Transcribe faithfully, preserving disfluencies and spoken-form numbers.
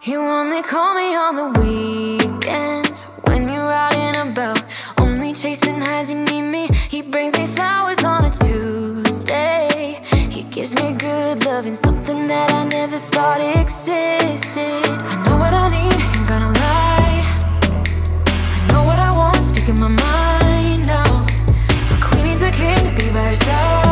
You only call me on the weekends, when you're out and about, only chasing highs. You need me. He brings me flowers on a Tuesday. He gives me good loving, something that I never thought existed. I know what I need, ain't gonna lie. I know what I want, speaking my mind now. A queen needs a king to be by her side.